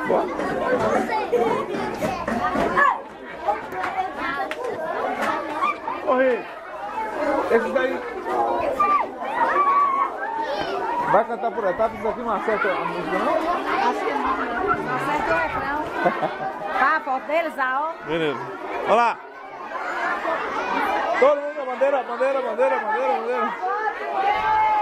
Bora. Corre. Esse daí. Vai cantar por etapas, isso aqui não acerta a música, não? Acho que não. Não acerta o refrão. Tá, a foto deles, ó. Beleza. Olha lá. Todo mundo, bandeira, bandeira, bandeira, bandeira, bandeira.